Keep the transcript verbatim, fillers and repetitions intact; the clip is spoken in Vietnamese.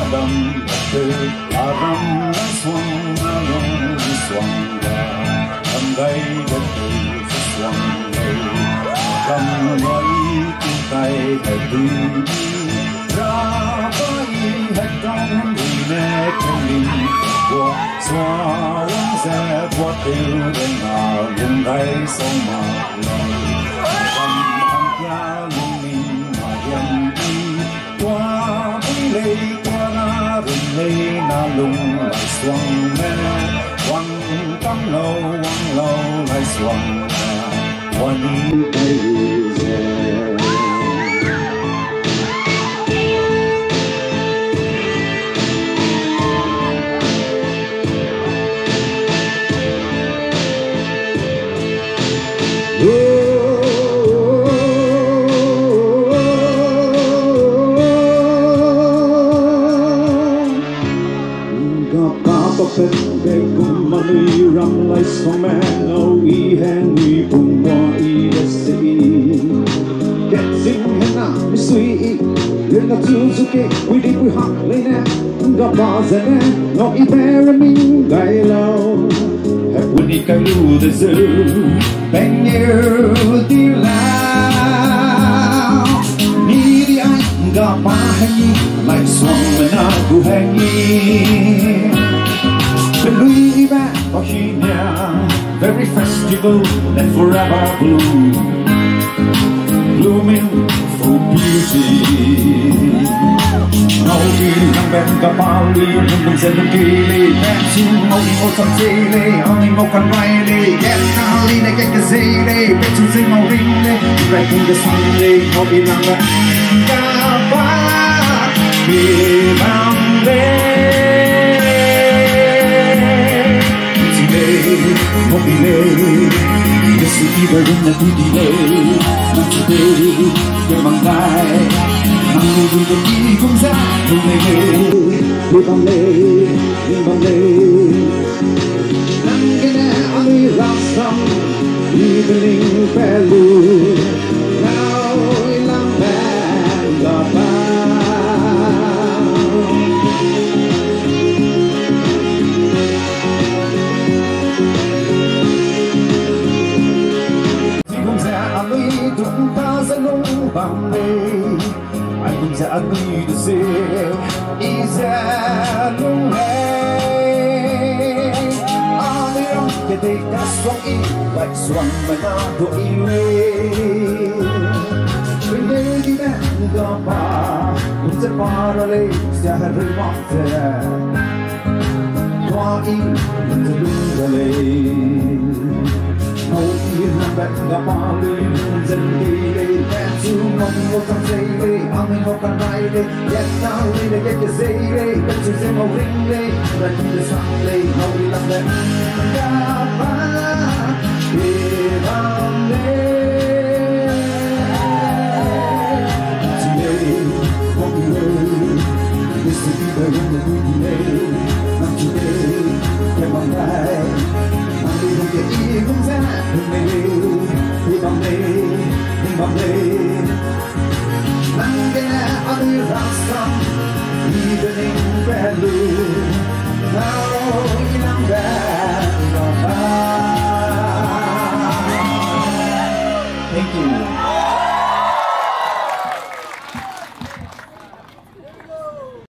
đầm từ là râm lá xoắn long xoắn ga đầm gây đất từ xoắn gây đầm nói tiếng tay hay từ ra với hết trong người mẹ trong mình của xóa lắng xe qua tiêu đến hà vùng gây sông mà lòng đầm thăng gia lung mình mà dân đi qua với lê qua na rừng lê na lung lại xoắn mẹ quăng cắm lâu quăng lâu lại xoắn qua những cây rè. Để cùng mà nuôi răng lại sông mẹ ngâu y hẹn nguy cùng qua y để sĩ kết dính hết nào mới suy liên lạc chưa dù kê quy đi quy học lấy nè gặp bà giờ nè ngọc y bé ra mình gầy lâu hẹp quân đi cây lưu từ dư bèn nhiều đi lao đi đi anh gặp bà hay nhi lại xoắn mà nào cụ hay nhi Bauhinia, very festival and forever bloom, blooming for beauty. Ngâu đi ngang bên cả bao ly, nhưng đừng dần đừng kỳ ly. Em xin ngâu đi ngô thầm dây ly, ông đi ngô cần vay ly. Get now ly này cái cái dây ly, bên chung dây ngâu ring ly. Vậy cùng cái song ly, ngâu đi ngang bên cả bao ly bằng ly. Một đi lê, để sự đi về đến là tôi đi lê, năm chục đê, để bằng vai, năm người vui đến đi cũng ra, không lê lê, đi bằng lê, đi bằng lê, năm cái nè anh đi ra sông, đi bên linh bé lù, nào làm bé gặp ba. Chúng ta sẽ nung bằng đây anh cũng sẽ đi được gì ý sẽ nung hey anh em cái tay ta xoắn ý lại xoắn mà ta đổi lên bên đây đi nè gặp bà cũng sẽ qua đây sẽ rơi mất ra qua ý mình sẽ đúng ra lên ngồi yên làm bạn gặp bà lên dần đi đây em chú ngọc ngô trong dây đây ông ngô cần vai đây yes now đây là cái cái dây đây bên trên dây màu ring đây là chúng ta sang đây ngồi đi làm bạn gặp bà đi làm đây chỉ đây không đi đây để sự đi đời luôn là tôi đi đây làm chỉ đây em bằng vai đi không thể đi không ra đừng mê đi bằng đây đi bằng đây nắng cái nè anh đi ra sông đi bên em bé lù nào đi nắng bé ngọc ba. Thank you.